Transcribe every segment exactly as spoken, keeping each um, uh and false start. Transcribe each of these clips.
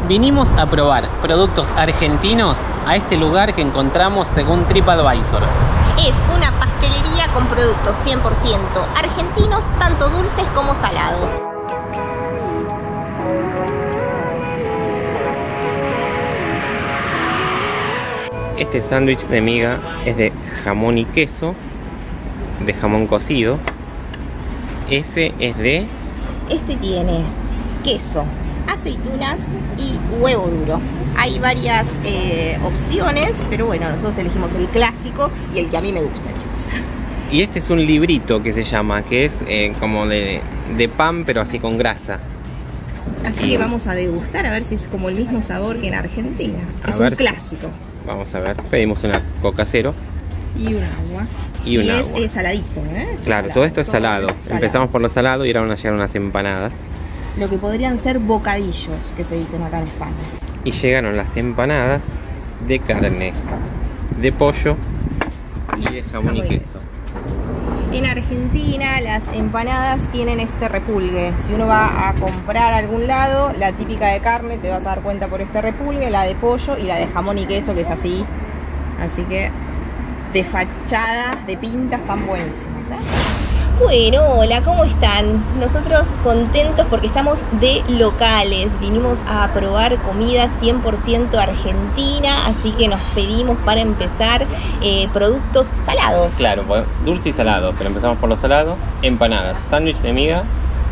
Vinimos a probar productos argentinos a este lugar que encontramos según TripAdvisor. Es una pastelería con productos cien por ciento argentinos, tanto dulces como salados. Este sándwich de miga es de jamón y queso, de jamón cocido. Ese es de... Este tiene queso, aceitunas y huevo duro. Hay varias eh, opciones, pero bueno, nosotros elegimos el clásico y el que a mí me gusta, chicos. Y este es un librito que se llama, que es eh, como de, de pan, pero así con grasa. Así y... que vamos a degustar a ver si es como el mismo sabor que en Argentina. A es ver un clásico. Si... Vamos a ver, pedimos una coca cero. Y un agua. Y, un y agua. es eh, saladito, ¿eh? Claro, salado. todo esto es todo salado. es salado. Empezamos por lo salado y ahora van a llegar unas empanadas. Lo que podrían ser bocadillos, que se dicen acá en España. Y llegaron las empanadas de carne, de pollo y de jamón y queso. En Argentina las empanadas tienen este repulgue. Si uno va a comprar a algún lado, la típica de carne te vas a dar cuenta por este repulgue, la de pollo y la de jamón y queso, que es así. Así que de fachada, de pinta, están buenísimas, ¿eh? Bueno, hola, ¿cómo están? Nosotros contentos porque estamos de locales. Vinimos a probar comida cien por ciento argentina, así que nos pedimos para empezar eh, productos salados. Claro, dulce y salado, pero empezamos por lo salado. Empanadas, sándwich de miga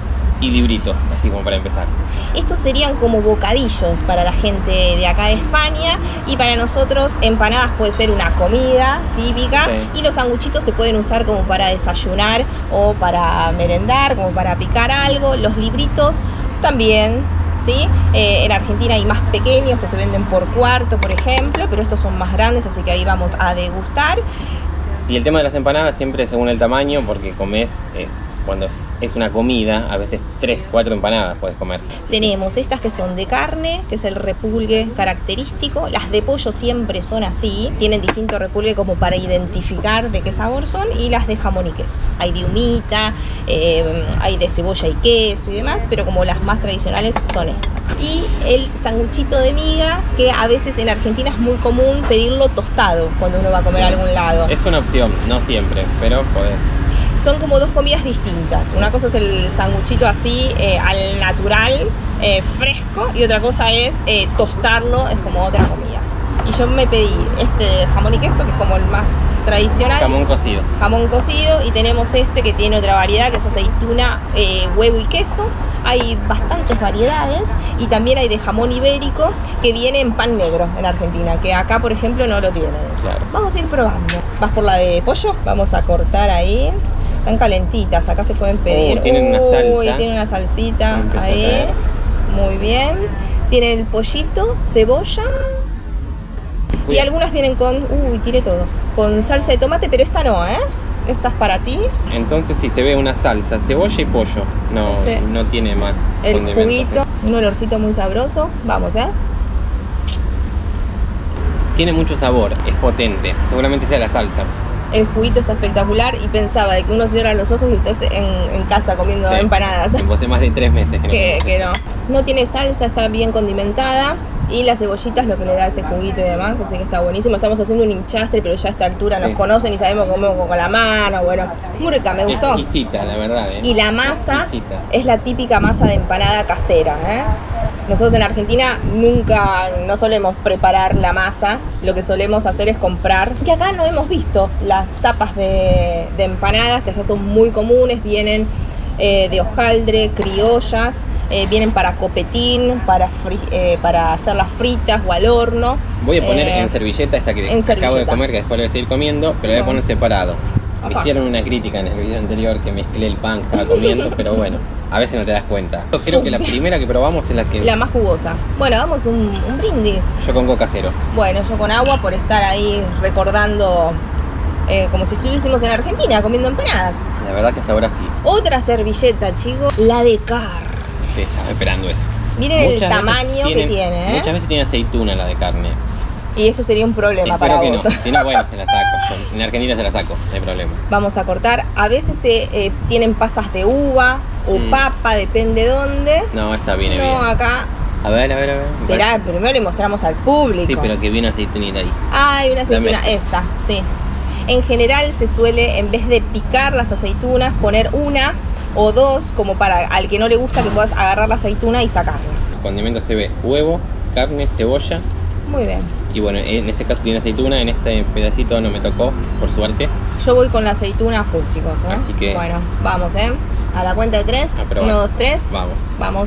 y librito, así como para empezar. Estos serían como bocadillos para la gente de acá de España, y para nosotros empanadas puede ser una comida típica, sí. Y los sanguchitos se pueden usar como para desayunar o para merendar, como para picar algo. Los libritos también, ¿sí? Eh, en Argentina hay más pequeños que se venden por cuarto, por ejemplo, pero estos son más grandes, así que ahí vamos a degustar. Y el tema de las empanadas siempre según el tamaño, porque comes, eh, cuando es, es una comida, a veces tres, cuatro empanadas puedes comer. Tenemos estas que son de carne, que es el repulgue característico. Las de pollo siempre son así, tienen distinto repulgue como para identificar de qué sabor son. Y las de jamón y queso, hay de humita, eh, hay de cebolla y queso y demás, pero como las más tradicionales son estas. Y el sanguchito de miga, que a veces en Argentina es muy común pedirlo tostado cuando uno va a comer a algún lado. Es una opción, no siempre, pero podés. Son como dos comidas distintas. Una cosa es el sanguchito así, eh, al natural, eh, fresco, y otra cosa es eh, tostarlo, es como otra comida. Y yo me pedí este de jamón y queso, que es como el más tradicional. Jamón cocido. Jamón cocido. Y tenemos este que tiene otra variedad, que es aceituna, eh, huevo y queso. Hay bastantes variedades. Y también hay de jamón ibérico, que viene en pan negro en Argentina, que acá, por ejemplo, no lo tienen. Claro. Vamos a ir probando. ¿Vas por la de pollo? Vamos a cortar ahí. Están calentitas, acá se pueden pedir. Uh, tienen una salsa. Uy, tienen una salsita ahí. Muy bien. Tienen el pollito, cebolla. Cuidado. Y algunas vienen con, uy, tiré todo, con salsa de tomate, pero esta no, ¿eh? Esta es para ti. Entonces si se ve una salsa, cebolla y pollo, no, sí, sí. No tiene más el condimentos, juguito, ¿sí? Un olorcito muy sabroso. Vamos, ¿eh? Tiene mucho sabor, es potente, seguramente sea la salsa. El juguito está espectacular y pensaba de que uno cierra los ojos y estés en, en casa comiendo sí, empanadas. Hace más de tres meses que no. Que, que no. No tiene salsa, está bien condimentada. Y las cebollitas lo que le da ese juguito y demás, así que está buenísimo. Estamos haciendo un hinchastre, pero ya a esta altura sí. Nos conocen y sabemos cómo con la mano. Bueno, muy rica, me gustó. Exquisita, la verdad, ¿eh? Y la masa exquisita. Es la típica masa de empanada casera, ¿eh? Nosotros en Argentina nunca, no solemos preparar la masa. Lo que solemos hacer es comprar, que acá no hemos visto las tapas de, de empanadas, que allá son muy comunes, vienen eh, de hojaldre, criollas. Eh, vienen para copetín, para, fri eh, para hacerlas fritas o al horno. Voy a poner eh, en servilleta esta que acabo servilleta. de comer, que después la voy a seguir comiendo, pero la voy a poner separado. Me Ajá. hicieron una crítica en el video anterior que mezclé el pan que estaba comiendo, pero bueno, a veces no te das cuenta. Yo creo que la primera que probamos es la que... La más jugosa. Bueno, vamos un, un brindis. Yo con coca cero. Bueno, yo con agua por estar ahí recordando... Eh, como si estuviésemos en Argentina comiendo empanadas. La verdad que hasta ahora sí. Otra servilleta, chicos, la de carne. Sí, estaba esperando eso. Miren muchas el tamaño tienen, que tiene, ¿eh? Muchas veces tiene aceituna la de carne. Y eso sería un problema. Espero para que vos. No. Si no, bueno, se la saco. Yo en Argentina se la saco, no hay problema. Vamos a cortar. A veces se, eh, tienen pasas de uva o mm. papa, depende dónde. No, está bien, No, bien. acá A ver, a ver, a ver. Esperá, primero le mostramos al público. Sí, pero que viene una aceitunita ahí. Ah, hay una aceituna, Dame. esta, sí. En general se suele, en vez de picar las aceitunas, poner una o dos, como para al que no le gusta que puedas agarrar la aceituna y sacarla. El condimento se ve huevo, carne, cebolla. Muy bien. Y bueno, en ese caso tiene aceituna, en este pedacito no me tocó, por suerte. Yo voy con la aceituna full, chicos, ¿eh? Así que... Bueno, vamos, ¿eh? A la cuenta de tres. A probar. Uno, dos, tres. Vamos. Vamos.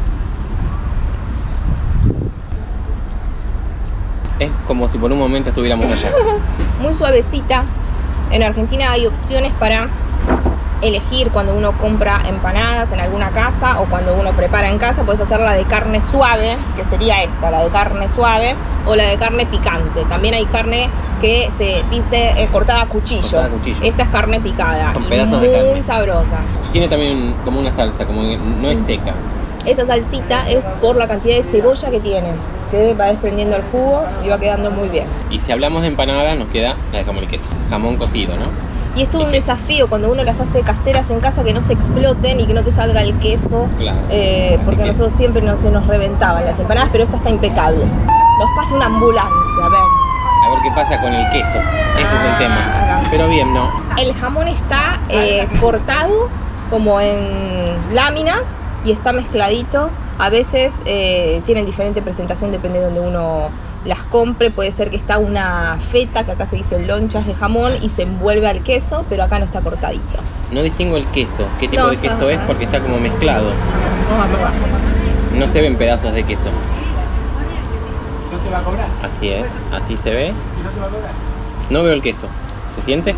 Es como si por un momento estuviéramos allá. Muy suavecita. En Argentina hay opciones para elegir cuando uno compra empanadas en alguna casa o cuando uno prepara en casa. Puedes hacer la de carne suave, que sería esta, la de carne suave, o la de carne picante. También hay carne que se dice eh, cortada a cuchillo. Cortada a cuchillo. Esta es carne picada. Son y pedazos muy de carne. sabrosa. Tiene también como una salsa, como que no es seca. Esa salsita es por la cantidad de cebolla que tiene, que va desprendiendo el jugo y va quedando muy bien. Y si hablamos de empanadas, nos queda la de jamón y queso. Jamón cocido, ¿no? Y es todo un desafío cuando uno las hace caseras en casa, que no se exploten y que no te salga el queso. Claro. eh, porque que... nosotros siempre no, se nos reventaban las empanadas, pero esta está impecable. Nos pasa una ambulancia, a ver. A ver qué pasa con el queso. Ese Ah, es el tema. acá. Pero bien, ¿no? El jamón está eh, cortado como en láminas y está mezcladito. A veces eh, tienen diferente presentación, depende de donde uno las compre. Puede ser que está una feta, que acá se dice lonchas de jamón, y se envuelve al queso, pero acá no está cortadito. No distingo el queso. ¿Qué tipo No, de está- queso es? Porque está como mezclado. Vamos a probar. No se ven pedazos de queso. ¿No te va a cobrar? Así es. Así se ve. ¿No te va a cobrar? No veo el queso. ¿Se siente?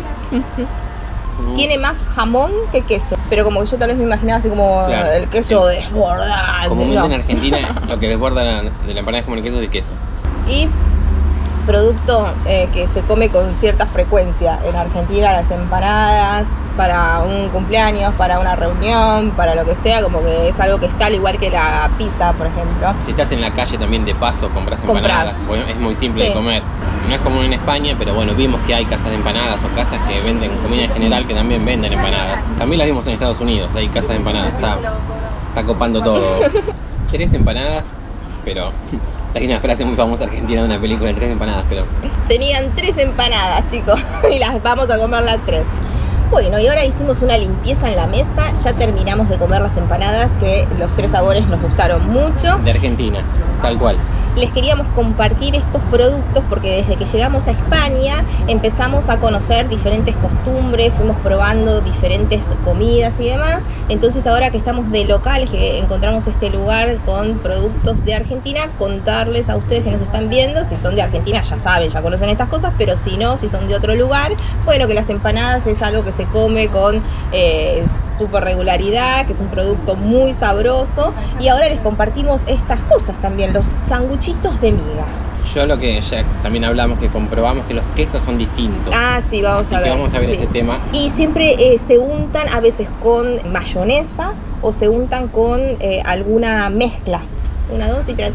Tiene más jamón que queso, pero como que yo tal vez me imaginaba así como Claro. el queso Sí. desbordante. Comúnmente no. en Argentina lo que desborda la- de la empanada es como el queso de queso. Y producto eh, que se come con cierta frecuencia en Argentina, las empanadas para un cumpleaños, para una reunión, para lo que sea, como que es algo que está al igual que la pizza, por ejemplo. Si estás en la calle también de paso, compras Comprás. empanadas. Bueno, es muy simple Sí. de comer. No es común en España, pero bueno, vimos que hay casas de empanadas o casas que venden comida en general que también venden empanadas. También las vimos en Estados Unidos, hay casas de empanadas. Está, está copando todo. Tres empanadas, pero... Hay una frase muy famosa argentina de una película de tres empanadas, pero... Tenían tres empanadas, chicos, y las vamos a comer las tres. Bueno, y ahora hicimos una limpieza en la mesa, ya terminamos de comer las empanadas, que los tres sabores nos gustaron mucho. De Argentina, tal cual. Les queríamos compartir estos productos porque desde que llegamos a España empezamos a conocer diferentes costumbres, fuimos probando diferentes comidas y demás. Entonces ahora que estamos de local, que encontramos este lugar con productos de Argentina, contarles a ustedes que nos están viendo, si son de Argentina ya saben, ya conocen estas cosas, pero si no, si son de otro lugar, bueno, que las empanadas es algo que se come con eh, súper regularidad, que es un producto muy sabroso. Y ahora les compartimos estas cosas también, los sanguchitos de miga. Yo lo que ya también hablamos, que comprobamos que los quesos son distintos. Ah, sí, vamos Así a ver. que vamos a ver sí. ese tema. Y siempre eh, se untan a veces con mayonesa o se untan con eh, alguna mezcla. Una, dos y tres.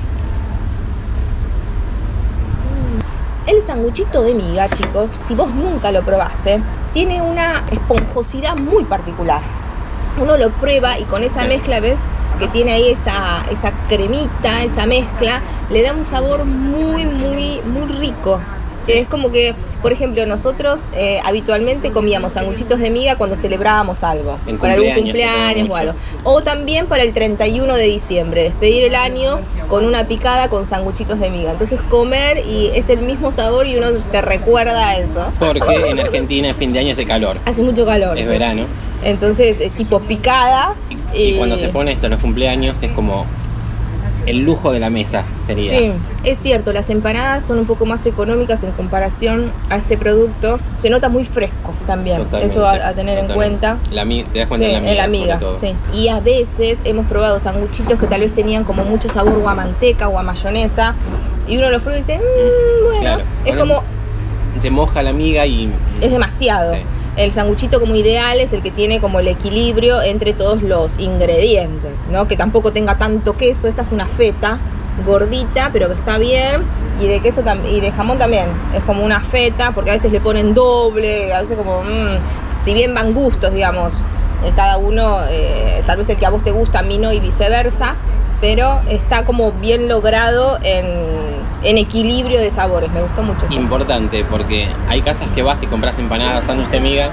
El sanguchito de miga, chicos, si vos nunca lo probaste, tiene una esponjosidad muy particular. Uno lo prueba y con esa mezcla, ves que tiene ahí esa, esa cremita, esa mezcla, le da un sabor muy, muy, muy rico. Es como que, por ejemplo, nosotros eh, habitualmente comíamos sanguchitos de miga cuando celebrábamos algo, En para algún cumpleaños, cumpleaños se o come algo. O también para el treinta y uno de diciembre, despedir el año con una picada con sanguchitos de miga. Entonces comer y es el mismo sabor y uno te recuerda a eso. Porque en Argentina en fin de año hace calor. Hace mucho calor. Es ¿sí? verano. Entonces es tipo picada. Y, y cuando se pone esto en los cumpleaños es como el lujo de la mesa, sería. Sí, es cierto, las empanadas son un poco más económicas en comparación a este producto. Se nota muy fresco también, Totalmente, eso a, a tener en totalmente. cuenta. La, mi- te das cuenta Sí, de la miga, en la miga, sobre todo. sí. Y a veces hemos probado sanguchitos que tal vez tenían como mucho sabor o a manteca o a mayonesa. Y uno los prueba y dice, mmm, bueno, Claro. es Bueno, como, Se moja la miga y... es demasiado. Sí. El sanguchito como ideal es el que tiene como el equilibrio entre todos los ingredientes, ¿no? Que tampoco tenga tanto queso. Esta es una feta gordita, pero que está bien. Y de queso tam- y de jamón también. Es como una feta, porque a veces le ponen doble, a veces como... mmm, si bien van gustos, digamos, eh, cada uno, eh, tal vez el que a vos te gusta, a mí no, y viceversa. pero está como bien logrado en, en equilibrio de sabores. Me gustó mucho. Importante, porque hay casas que vas y compras empanadas, sándwich de miga,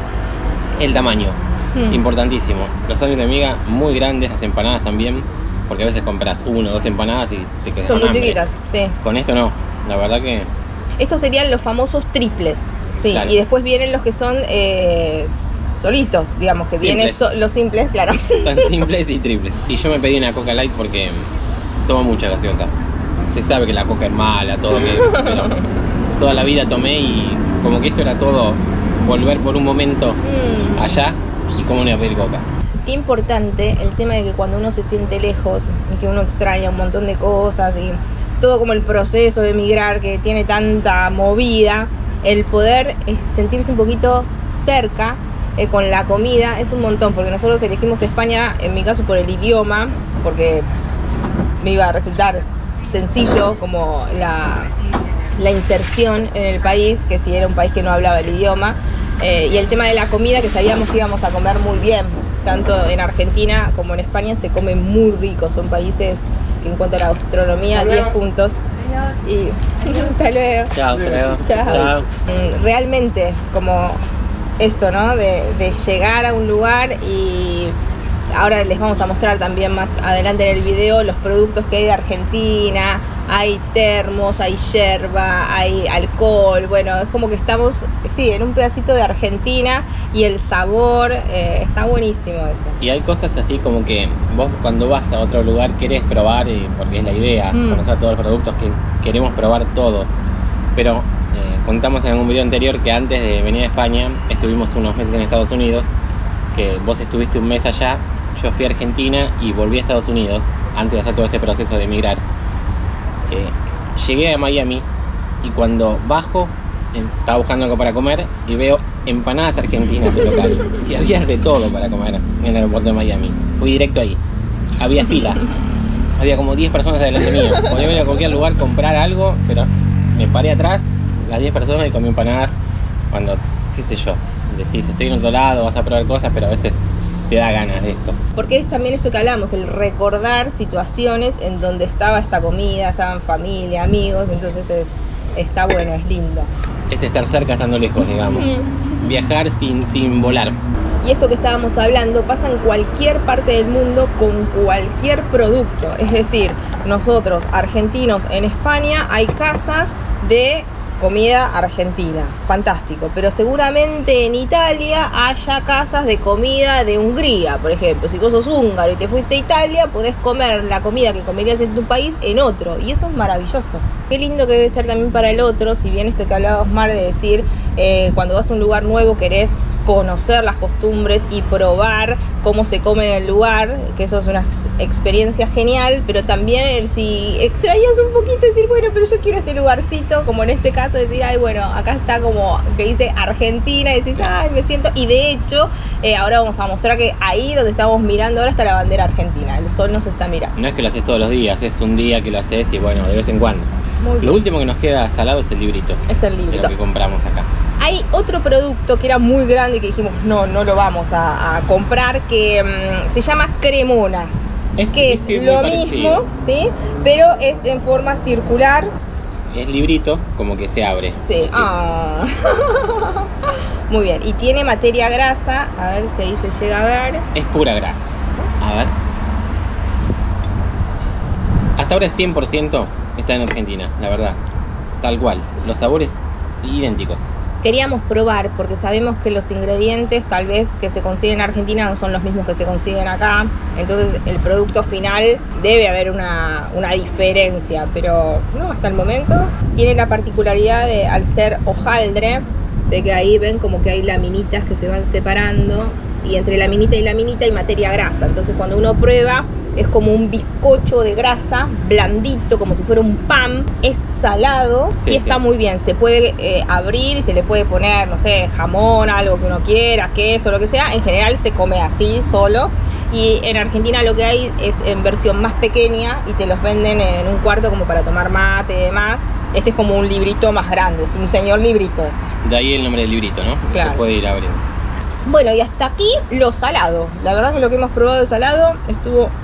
el tamaño. Mm. Importantísimo. Los sándwiches de miga muy grandes, las empanadas también, porque a veces compras uno o dos empanadas y te quedas Son con muy hambre. chiquitas, sí. Con esto no, la verdad que... Estos serían los famosos triples, sí, claro. Y después vienen los que son eh, solitos, digamos, que Simples. vienen so los simples, claro. Tan simples y triples. Y yo me pedí una Coca Light porque tomo mucha gaseosa. Se sabe que la Coca es mala, todo, que, pero toda la vida tomé y como que esto era todo, volver por un momento Mm. allá y cómo no iba a pedir Coca. Importante el tema de que cuando uno se siente lejos y que uno extraña un montón de cosas y todo como el proceso de emigrar que tiene tanta movida, el poder eh, sentirse un poquito cerca eh, con la comida es un montón, porque nosotros elegimos España, en mi caso por el idioma, porque me iba a resultar sencillo como la, la inserción en el país, que si era un país que no hablaba el idioma, eh, y el tema de la comida, que sabíamos que íbamos a comer muy bien, tanto en Argentina como en España se come muy rico, son países que en cuanto a la gastronomía, diez puntos. Y hasta luego. Chao, hasta luego. Chao. Chao. Mm, Realmente, como esto, ¿no? De, de llegar a un lugar y ahora les vamos a mostrar también más adelante en el video los productos que hay de Argentina. Hay termos, hay yerba, hay alcohol. Bueno, es como que estamos, sí, en un pedacito de Argentina y el sabor, eh, está buenísimo eso. Y hay cosas así como que vos cuando vas a otro lugar querés probar, y porque es la idea, Mm. conocer todos los productos, que queremos probar todo. Pero eh, contamos en algún video anterior que antes de venir a España estuvimos unos meses en Estados Unidos, que vos estuviste un mes allá, yo fui a Argentina y volví a Estados Unidos antes de hacer todo este proceso de emigrar. Eh, llegué a Miami y cuando bajo eh, estaba buscando algo para comer y veo empanadas argentinas en el local y había de todo para comer en el aeropuerto de Miami. Fui directo ahí, había fila, había como diez personas adelante mío. Podía ir a cualquier lugar, comprar algo, pero me paré atrás, las diez personas, y comí empanadas. Cuando, qué sé yo, decís estoy en otro lado, vas a probar cosas, pero a veces te da ganas de esto. Porque es también esto que hablamos, el recordar situaciones en donde estaba esta comida, estaban familia, amigos, entonces es, está bueno, es lindo. Es estar cerca estando lejos, digamos. Mm. Viajar sin, sin volar. Y esto que estábamos hablando pasa en cualquier parte del mundo con cualquier producto. Es decir, nosotros, argentinos en España, hay casas de comida argentina, fantástico, pero seguramente en Italia haya casas de comida de Hungría, por ejemplo. Si vos sos húngaro y te fuiste a Italia, podés comer la comida que comerías en tu país en otro, y eso es maravilloso. Qué lindo que debe ser también para el otro, si bien esto que hablaba Osmar de decir, eh, cuando vas a un lugar nuevo querés conocer las costumbres y probar cómo se come en el lugar, que eso es una ex experiencia genial, pero también el si extrañas un poquito, decir, bueno, pero yo quiero este lugarcito, como en este caso, decir, ay, bueno, acá está como que dice Argentina, y decís, ay, me siento, y de hecho, eh, ahora vamos a mostrar que ahí donde estamos mirando ahora está la bandera argentina, el sol nos está mirando. No es que lo haces todos los días, es un día que lo haces y bueno, de vez en cuando. Muy bien. Lo último que nos queda salado es el librito. Es el De librito. lo que compramos acá. Hay otro producto que era muy grande y que dijimos, no, no lo vamos a, a comprar, que um, se llama Cremona. Es, Que es sí, muy lo parecido. mismo, ¿sí? Pero es en forma circular. Es librito, como que se abre. Sí. Así. Ah. Muy bien. Y tiene materia grasa. A ver si ahí se llega a ver. Es pura grasa. A ver. Hasta ahora es cien por ciento está en Argentina, la verdad. Tal cual. Los sabores idénticos. Queríamos probar porque sabemos que los ingredientes tal vez que se consiguen en Argentina no son los mismos que se consiguen acá. Entonces el producto final debe haber una, una diferencia, pero no, hasta el momento tiene la particularidad de, al ser hojaldre, de que ahí ven como que hay laminitas que se van separando y entre la minita y la minita hay materia grasa. Entonces cuando uno prueba es como un bizcocho de grasa, blandito, como si fuera un pan, es salado, sí, y está sí. muy bien. Se puede eh, abrir y se le puede poner, no sé, jamón, algo que uno quiera, queso, lo que sea. En general se come así, solo. Y en Argentina lo que hay es en versión más pequeña y te los venden en un cuarto como para tomar mate y demás. Este es como un librito más grande, es un señor librito este. De ahí el nombre del librito, ¿no? Claro. Se puede ir abriendo. Bueno, y hasta aquí lo salado. La verdad que lo que hemos probado de salado estuvo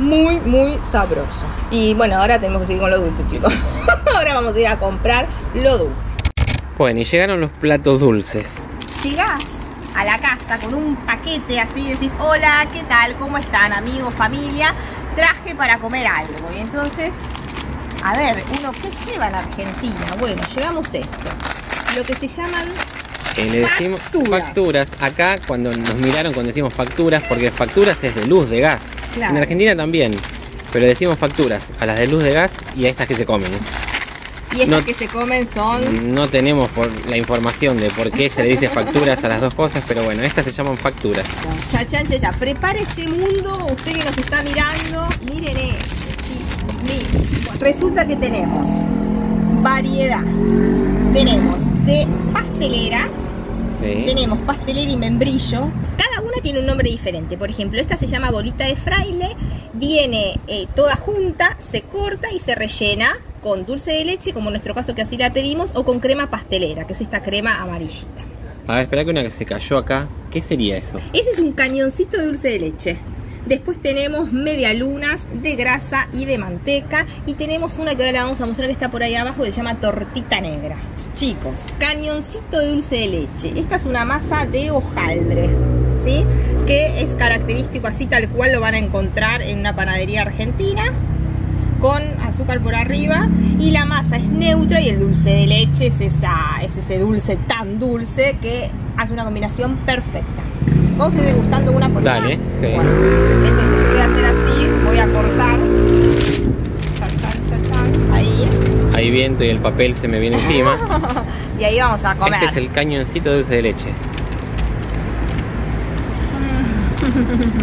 muy, muy sabroso. Y bueno, ahora tenemos que seguir con lo dulce, chicos. Ahora vamos a ir a comprar lo dulce. Bueno, y llegaron los platos dulces. Llegás a la casa con un paquete así, decís, hola, ¿qué tal? ¿Cómo están, amigos, familia? Traje para comer algo. Y entonces, a ver, uno, ¿qué lleva en Argentina? Bueno, llevamos esto, lo que se llaman Eh, le decimos facturas. facturas. Acá cuando nos miraron cuando decimos facturas, porque facturas es de luz, de gas. Claro. En Argentina también, pero decimos facturas a las de luz de gas y a estas que se comen. Y estas No- que se comen son... No tenemos por la información de por qué se le dice facturas a las dos cosas, pero bueno, estas se llaman facturas. Ya, ya, ya, ya. Prepare ese mundo, usted que nos está mirando. Miren esto, chicos. Miren. Bueno, resulta que tenemos variedad. Tenemos de pastelera, Sí. tenemos pastelera y membrillo. Cada una tiene un nombre diferente. Por ejemplo, esta se llama bolita de fraile. Viene eh, toda junta, se corta y se rellena con dulce de leche, como en nuestro caso que así la pedimos, o con crema pastelera, que es esta crema amarillita. A ver, espera que una que se cayó acá. ¿Qué sería eso? Ese es un cañoncito de dulce de leche. Después tenemos medialunas de grasa y de manteca. Y tenemos una que ahora la vamos a mostrar que está por ahí abajo, que se llama tortita negra. Chicos, cañoncito de dulce de leche. Esta es una masa de hojaldre, ¿sí? Que es característico así tal cual lo van a encontrar en una panadería argentina, con azúcar por arriba, y la masa es neutra y el dulce de leche es, esa, es ese dulce tan dulce que hace una combinación perfecta. Vamos a ir degustando una por una. Dale, sí. Bueno, entonces yo voy a hacer así, voy a cortar. Chachan, chachan, ahí. Hay viento y el papel se me viene encima. Y ahí vamos a comer. Este es el cañoncito de dulce de leche. Qué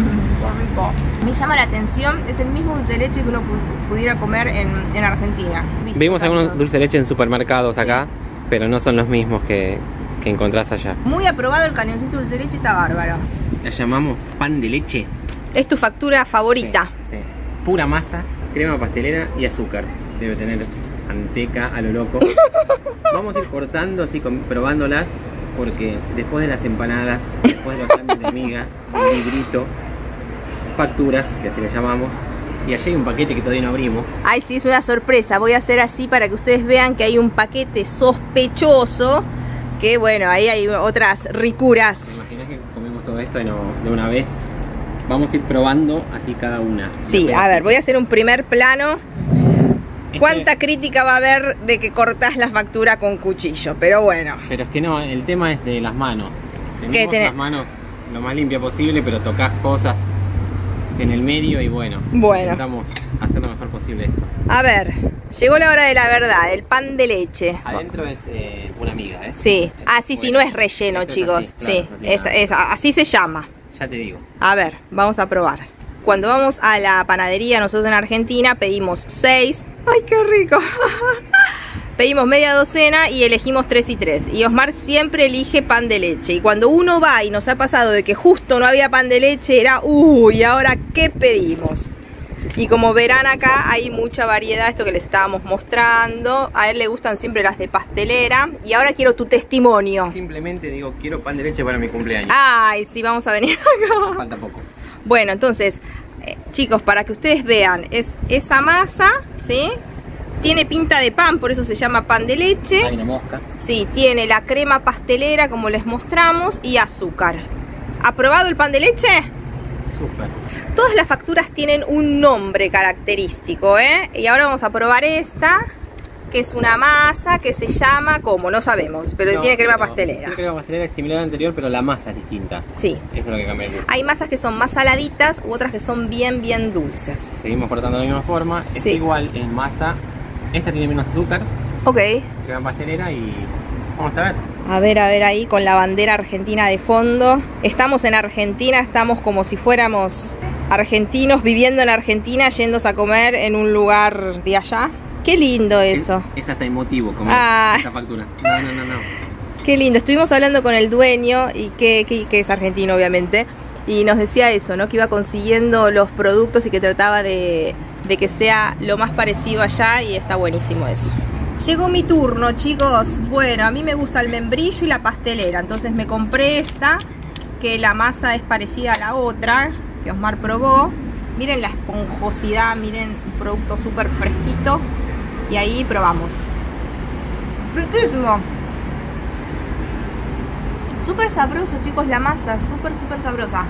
rico. Me llama la atención, es el mismo dulce de leche que uno pu- pudiera comer en, en Argentina. ¿Viste? Vimos algunos Tanto. dulce de leche en supermercados acá, pero no son los mismos que, que encontrás allá. Muy aprobado el cañoncito de dulce de leche, está bárbaro. La llamamos pan de leche. Es tu factura favorita. Sí, sí. Pura masa, crema pastelera y azúcar. Debe tener manteca a lo loco. Vamos a ir cortando así, con- probándolas, porque después de las empanadas, después de los sándwiches de miga, el librito, facturas, que así le llamamos, y allí hay un paquete que todavía no abrimos. Ay, sí, es una sorpresa. Voy a hacer así para que ustedes vean que hay un paquete sospechoso. Que bueno, ahí hay otras ricuras. ¿Te imaginas que comemos todo esto de, no- de una vez? Vamos a ir probando así cada una. Sí, a ver, voy a hacer un primer plano. Este- ¿Cuánta crítica va a haber de que cortás la factura con cuchillo? Pero bueno. Pero es que no, el tema es de las manos. ¿Qué Tenemos tenés? las manos lo más limpia posible, pero tocas cosas en el medio y bueno, Bueno. intentamos hacer lo mejor posible esto. A ver, llegó la hora de la verdad, el pan de leche. Adentro es eh, una miga, ¿eh? Sí, ah, sí, sí, no Bueno, es relleno, esto es chicos. así, claro, Sí, no tiene es, nada. es- así se llama. Ya te digo. A ver, vamos a probar. Cuando vamos a la panadería, nosotros en Argentina pedimos seis. ¡Ay, qué rico! Pedimos media docena y elegimos tres y tres. Y Osmar siempre elige pan de leche. Y cuando uno va y nos ha pasado de que justo no había pan de leche, era uy, ¿ahora qué pedimos? Y como verán acá hay mucha variedad, esto que les estábamos mostrando. A él le gustan siempre las de pastelera. Y ahora quiero tu testimonio. Simplemente digo, quiero pan de leche para mi cumpleaños. Ay, sí, vamos a venir acá. Falta poco. Bueno, entonces, eh, chicos, para que ustedes vean, es esa masa, ¿sí? Tiene pinta de pan, por eso se llama pan de leche. Hay una mosca. Sí, tiene la crema pastelera, como les mostramos, y azúcar. ¿Aprobado el pan de leche? Súper. Todas las facturas tienen un nombre característico, ¿eh? Y ahora vamos a probar esta, que es una masa que se llama, ¿cómo? No sabemos, pero No, tiene crema pero pastelera. Tiene crema pastelera, es similar a la anterior, pero la masa es distinta. Sí. Eso es lo que cambia el gusto. Hay masas que son más saladitas u otras que son bien, bien dulces. Seguimos cortando de la misma forma. Es Sí. igual, es masa. Esta tiene menos azúcar, Ok. crema pastelera y vamos a ver. A ver, a ver ahí con la bandera argentina de fondo. Estamos en Argentina, estamos como si fuéramos argentinos viviendo en Argentina, yéndose a comer en un lugar de allá. Qué lindo eso. Es, es hasta emotivo comer Ah. esta factura. No, no, no, no. Qué lindo. Estuvimos hablando con el dueño, y que, que, que es argentino obviamente, y nos decía eso, ¿no? Que iba consiguiendo los productos y que trataba de, de que sea lo más parecido allá, y está buenísimo eso. Llegó mi turno, chicos. Bueno, a mí me gusta el membrillo y la pastelera, entonces me compré esta, que la masa es parecida a la otra, que Osmar probó. Miren la esponjosidad, miren un producto súper fresquito. Y ahí probamos. Riquísimo. Súper sabroso, chicos, la masa, súper, súper sabrosa.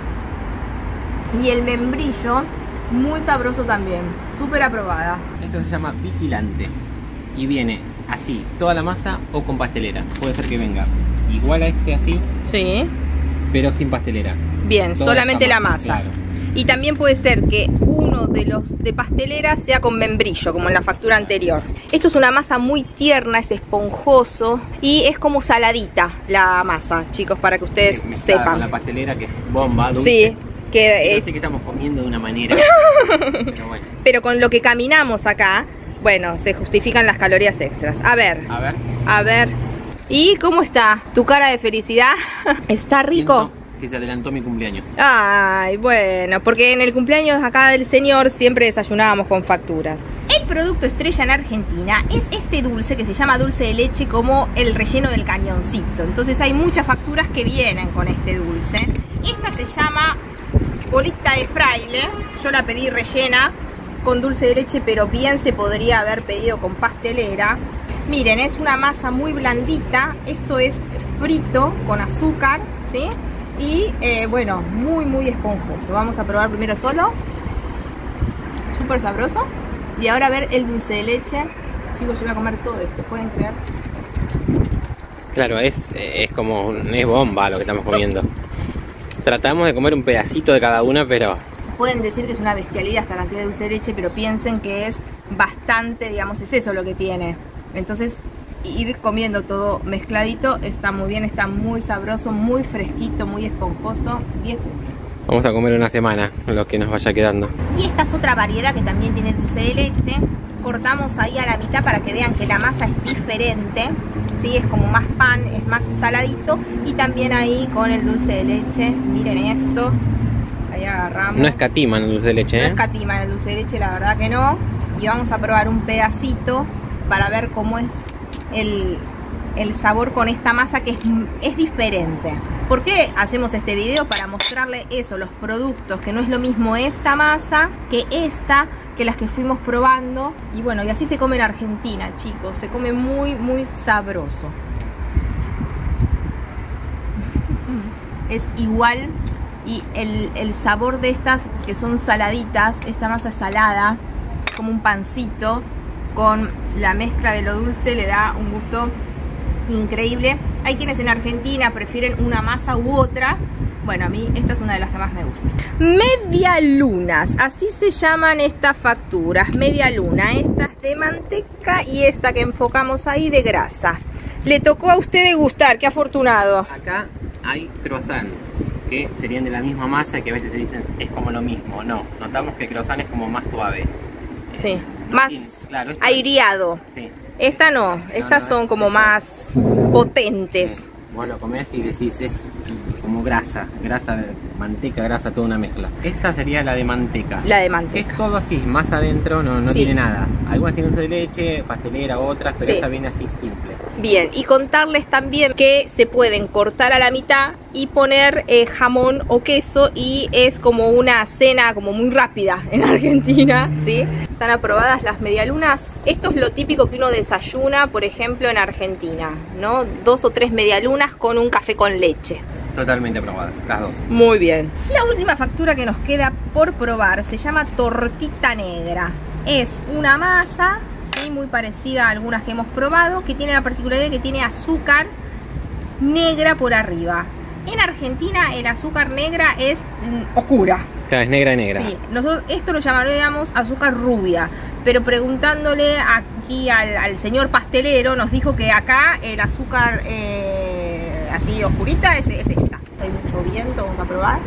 Y el membrillo, muy sabroso también. Súper aprobada. Esto se llama vigilante. Y viene así, toda la masa o con pastelera. Puede ser que venga igual a este así. Sí. Pero sin pastelera. Bien, toda solamente la masa. Claro. Y también puede ser que uno de los de pastelera sea con membrillo, como en la factura anterior. Esto es una masa muy tierna, es esponjoso y es como saladita la masa, chicos, para que ustedes Mezclada sepan. Con la pastelera que es bomba, dulce. Sí, que Yo es... sé que estamos comiendo de una manera, pero bueno. Pero con lo que caminamos acá, bueno, se justifican las calorías extras. A ver, A ver. a ver. ¿Y cómo está tu cara de felicidad? ¿Está rico? Siento que se adelantó mi cumpleaños. Ay, bueno, porque en el cumpleaños acá del señor siempre desayunábamos con facturas. El producto estrella en Argentina es este dulce que se llama dulce de leche, como el relleno del cañoncito. Entonces hay muchas facturas que vienen con este dulce. Esta se llama bolita de fraile. Yo la pedí rellena con dulce de leche, pero bien se podría haber pedido con pastelera. Miren, es una masa muy blandita. Esto es frito con azúcar, ¿sí? Y eh, bueno, muy muy esponjoso. Vamos a probar primero solo. Súper sabroso. Y ahora a ver el dulce de leche. Chicos, yo voy a comer todo esto, ¿pueden creer? Claro, es, es como es bomba lo que estamos comiendo. Tratamos de comer un pedacito de cada una, pero... Pueden decir que es una bestialidad esta cantidad de dulce de leche, pero piensen que es bastante, digamos, es eso lo que tiene. Entonces, ir comiendo todo mezcladito está muy bien, está muy sabroso, muy fresquito, muy esponjoso. diez puntos. Vamos a comer una semana, lo que nos vaya quedando. Y esta es otra variedad que también tiene dulce de leche. Cortamos ahí a la mitad para que vean que la masa es diferente, ¿sí? Es como más pan, es más saladito. Y también ahí con el dulce de leche, miren esto. Ahí agarramos. No escatiman el dulce de leche, No ¿eh? escatiman el dulce de leche, la verdad que no. Y vamos a probar un pedacito para ver cómo es el, el sabor con esta masa, que es, es diferente. ¿Por qué hacemos este video? Para mostrarle eso, los productos, que no es lo mismo esta masa que esta, que las que fuimos probando. Y bueno, y así se come en Argentina, chicos. Se come muy, muy sabroso. Es igual. Y el, el sabor de estas, que son saladitas, esta masa salada, como un pancito, con la mezcla de lo dulce, le da un gusto increíble. Hay quienes en Argentina prefieren una masa u otra. Bueno, a mí esta es una de las que más me gusta. Medialunas, así se llaman estas facturas. Media luna, esta es de manteca y esta que enfocamos ahí de grasa. Le tocó a usted degustar, qué afortunado. Acá hay croissant, que serían de la misma masa, que a veces se dicen es como lo mismo. No, notamos que el croissant es como más suave. Sí, No más tiene- claro, esto aireado. es- sí. Esta no, No, estas no, son como esto más potentes. Sí. Vos lo comés y decís es como grasa, grasa de manteca, grasa, toda una mezcla. Esta sería la de manteca. La de Que manteca. es todo así, más adentro, no, no Sí. tiene nada. Algunas tienen dulce de leche, pastelera, otras, pero Sí. esta viene así simple. Bien, y contarles también que se pueden cortar a la mitad y poner eh, jamón o queso, y es como una cena como muy rápida en Argentina, ¿sí? Están aprobadas las medialunas. Esto es lo típico que uno desayuna, por ejemplo, en Argentina, ¿no? Dos o tres medialunas con un café con leche. Totalmente aprobadas, las dos. Muy bien. La última factura que nos queda por probar se llama tortita negra. Es una masa, ¿sí? Muy parecida a algunas que hemos probado, que tiene la particularidad que tiene azúcar negra por arriba. En Argentina el azúcar negra es mm, oscura. Claro, es negra y negra. Sí, nosotros esto lo llamaríamos azúcar rubia, pero preguntándole aquí al, al señor pastelero, nos dijo que acá el azúcar eh, así oscurita es, es esta. Hay mucho viento, vamos a probar.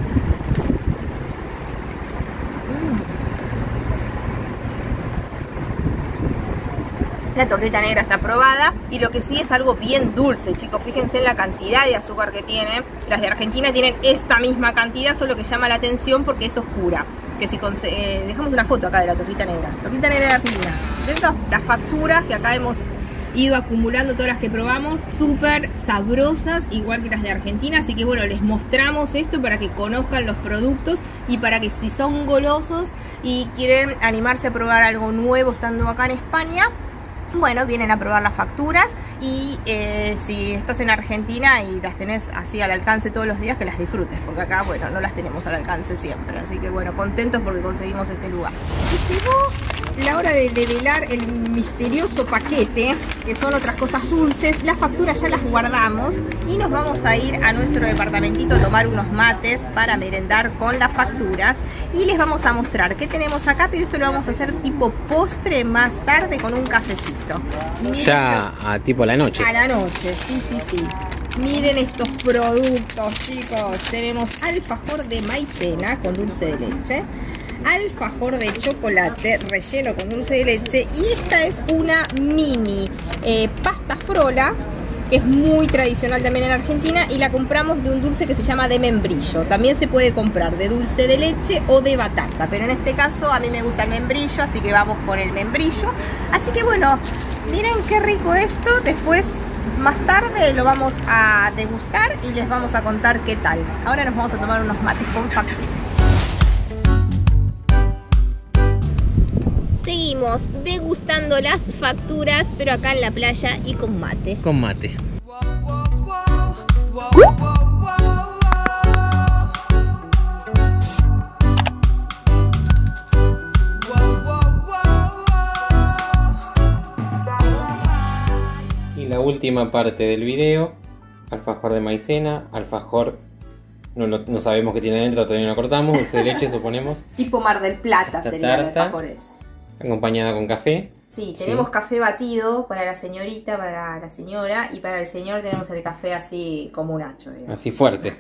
La tortita negra está probada, y lo que sí es algo bien dulce, chicos. Fíjense en la cantidad de azúcar que tiene. Las de Argentina tienen esta misma cantidad, solo que llama la atención porque es oscura. Que si eh, dejamos una foto acá de la tortita negra. Tortita negra de Argentina. ¿Cierto? Las facturas que acá hemos ido acumulando todas las que probamos, súper sabrosas, igual que las de Argentina. Así que bueno, les mostramos esto para que conozcan los productos y para que si son golosos y quieren animarse a probar algo nuevo estando acá en España, bueno, vienen a probar las facturas. Y eh, si estás en Argentina y las tenés así al alcance todos los días, que las disfrutes, porque acá, bueno, no las tenemos al alcance siempre. Así que bueno, contentos porque conseguimos este lugar. Y llegó la hora de develar el misterioso paquete, que son otras cosas dulces. Las facturas ya las guardamos y nos vamos a ir a nuestro departamentito a tomar unos mates para merendar con las facturas. Y les vamos a mostrar qué tenemos acá, pero esto lo vamos a hacer tipo postre más tarde con un cafecito. Miren, ya a tipo la noche. A la noche, sí, sí, sí. Miren estos productos, chicos. Tenemos alfajor de maicena con dulce de leche, alfajor de chocolate relleno con dulce de leche, y esta es una mini eh, pasta frola, que es muy tradicional también en Argentina, y la compramos de un dulce que se llama de membrillo. También se puede comprar de dulce de leche o de batata, pero en este caso a mí me gusta el membrillo, así que vamos por el membrillo. Así que bueno, miren qué rico esto. Después, más tarde, lo vamos a degustar y les vamos a contar qué tal. Ahora nos vamos a tomar unos mates con facturas. Seguimos degustando las facturas, pero acá en la playa y con mate. Con mate. Y la última parte del video, alfajor de maicena, alfajor, no, no, no sabemos qué tiene dentro, todavía no lo cortamos, dulce de leche suponemos. Tipo Mar del Plata. Esta sería el tarta, alfajor ese. Acompañada con café. Sí, tenemos sí. Café batido para la señorita, para la señora, y para el señor tenemos el café así como un hacho, digamos. Así fuerte.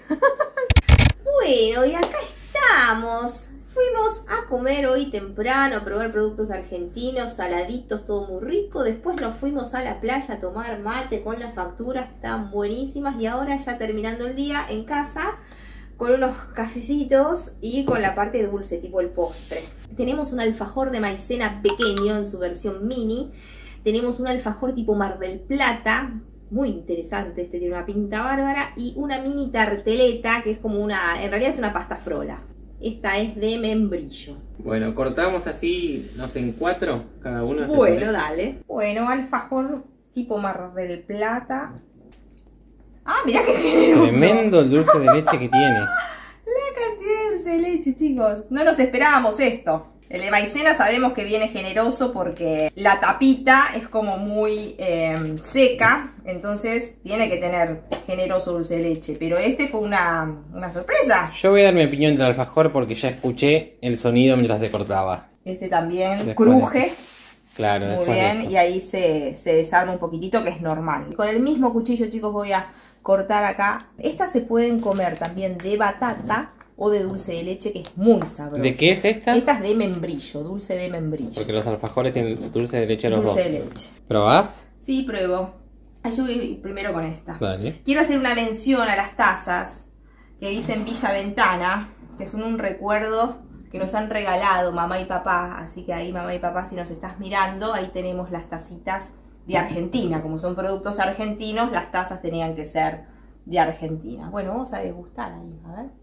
Bueno, y acá estamos. Fuimos a comer hoy temprano, a probar productos argentinos, saladitos, todo muy rico. Después nos fuimos a la playa a tomar mate con las facturas, que estaban buenísimas. Y ahora ya terminando el día en casa, con unos cafecitos y con la parte dulce, tipo el postre. Tenemos un alfajor de maicena pequeño en su versión mini. Tenemos un alfajor tipo Mar del Plata, muy interesante, este tiene una pinta bárbara. Y una mini tarteleta, que es como una, en realidad es una pasta frola. Esta es de membrillo. Bueno, cortamos así, no sé, en cuatro cada uno. Bueno, dale. Bueno, alfajor tipo Mar del Plata. Ah, mirá qué generoso. Tremendo el dulce de leche que tiene. La cantidad de dulce de leche, chicos. No nos esperábamos esto. El de maicena sabemos que viene generoso porque la tapita es como muy eh, seca. Entonces tiene que tener generoso dulce de leche. Pero este fue una, una sorpresa. Yo voy a dar mi opinión del alfajor porque ya escuché el sonido mientras se cortaba. Este también Después cruje. de... Claro, Muy después bien. de eso. Y ahí se, se desarma un poquitito, que es normal. Con el mismo cuchillo, chicos, voy a cortar acá. Estas se pueden comer también de batata o de dulce de leche, que es muy sabrosa. ¿De qué es esta? Esta es de membrillo, dulce de membrillo. Porque los alfajores tienen dulce de leche los Dulce dos. de leche. ¿Probás? Sí, pruebo. Ah, yo voy primero con esta. Dale. Quiero hacer una mención a las tazas que dicen Villa Ventana, que son un recuerdo que nos han regalado mamá y papá. Así que ahí, mamá y papá, si nos estás mirando, ahí tenemos las tacitas de Argentina. Como son productos argentinos, las tazas tenían que ser de Argentina. Bueno, vamos a degustar ahí, a ver.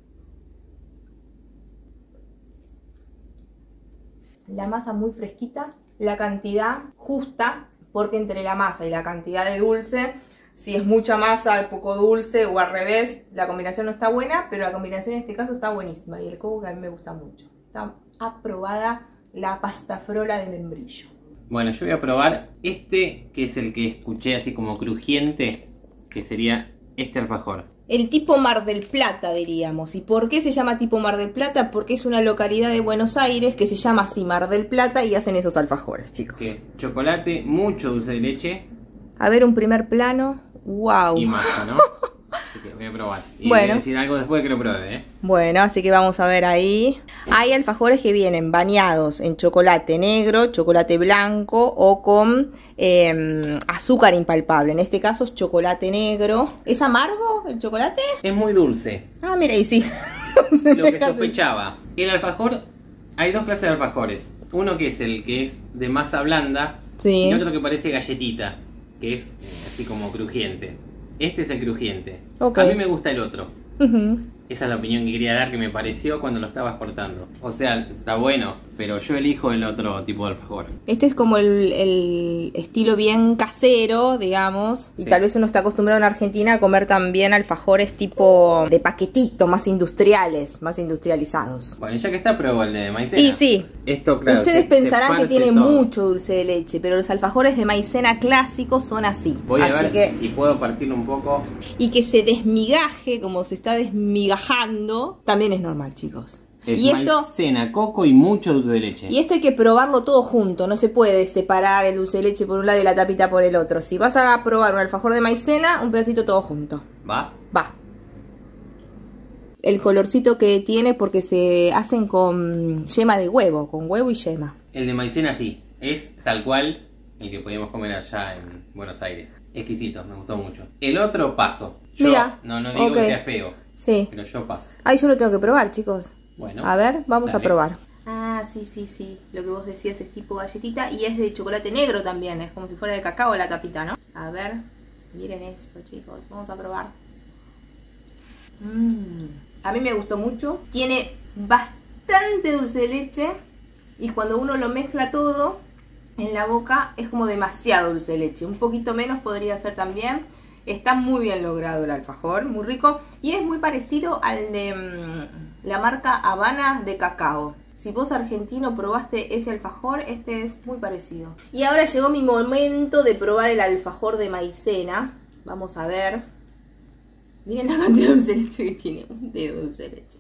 La masa muy fresquita, la cantidad justa, porque entre la masa y la cantidad de dulce, si es mucha masa y poco dulce o al revés, la combinación no está buena, pero la combinación en este caso está buenísima y el coco que a mí me gusta mucho. Está aprobada la pasta frola de membrillo. Bueno, yo voy a probar este, que es el que escuché así como crujiente, que sería este alfajor. El tipo Mar del Plata, diríamos. ¿Y por qué se llama tipo Mar del Plata? Porque es una localidad de Buenos Aires que se llama así Mar del Plata y hacen esos alfajores, chicos. Que es chocolate, mucho dulce de leche. A ver un primer plano. ¡Wow! Y masa, ¿no? Así que voy a probar. Y Bueno. voy a decir algo después de que lo pruebe, ¿eh? Bueno, así que vamos a ver ahí. Hay alfajores que vienen bañados en chocolate negro, chocolate blanco o con eh, azúcar impalpable. En este caso es chocolate negro. ¿Es amargo el chocolate? Es muy dulce. Ah, mira, y sí. Lo que sospechaba. El alfajor, hay dos clases de alfajores. Uno que es el que es de masa blanda, Sí. y otro que parece galletita. que es así como crujiente. Este es el crujiente. Okay. A mí me gusta el otro. Uh-huh. Esa es la opinión que quería dar, que me pareció cuando lo estabas cortando. O sea, está bueno, pero yo elijo el otro tipo de alfajor. Este es como el, el estilo bien casero, digamos. Y sí. tal vez uno está acostumbrado en Argentina a comer también alfajores tipo de paquetito, más industriales, más industrializados. Bueno, ya que está, pruebo el de maicena. Y sí. Esto, claro, Ustedes se, pensarán se que tiene todo. mucho dulce de leche, pero los alfajores de maicena clásicos son así. Voy a así ver que... si puedo partirlo un poco. Y que se desmigaje como se está desmigajando, también es normal, chicos. Es y esto, maicena, coco y mucho dulce de leche. y esto hay que probarlo todo junto. No se puede separar el dulce de leche por un lado y la tapita por el otro. Si vas a probar un alfajor de maicena, un pedacito todo junto. ¿Va? Va. El colorcito que tiene porque se hacen con yema de huevo, con huevo y yema. El de maicena sí, es tal cual el que podíamos comer allá en Buenos Aires. Exquisito, me gustó mucho. El otro paso. Yo Mira, no, no digo okay. que sea feo, Sí. pero yo paso. Ay, yo lo tengo que probar, chicos. Bueno. A ver, vamos dale. a probar. Ah, sí, sí, sí. Lo que vos decías es tipo galletita y es de chocolate negro también. Es como si fuera de cacao la tapita, ¿no? A ver, miren esto, chicos. Vamos a probar. Mmm. A mí me gustó mucho. Tiene bastante dulce de leche. Y cuando uno lo mezcla todo en la boca es como demasiado dulce de leche. Un poquito menos podría ser también. Está muy bien logrado el alfajor, muy rico. Y es muy parecido al de mmm, la marca Habana de cacao. Si vos argentino probaste ese alfajor, este es muy parecido. Y ahora llegó mi momento de probar el alfajor de maicena. Vamos a ver. Miren la cantidad de dulce de leche que tiene. Un dedo de dulce de leche.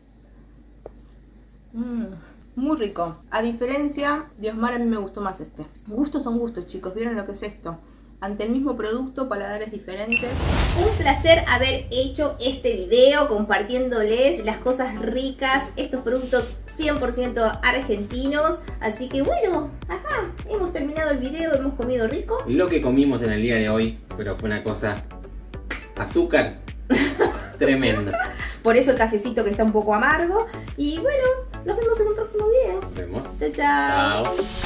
Mmm, muy rico. A diferencia de Osmar, a mí me gustó más este. Gustos son gustos, chicos. ¿Vieron lo que es esto? Ante el mismo producto, paladares diferentes. Un placer haber hecho este video compartiéndoles las cosas ricas, estos productos cien por ciento argentinos. Así que bueno, acá hemos terminado el video, hemos comido rico. Lo que comimos en el día de hoy, pero fue una cosa... azúcar. Tremendo. Por eso el cafecito que está un poco amargo. Y bueno, nos vemos en un próximo video. Nos vemos. Chao, chao. Chao.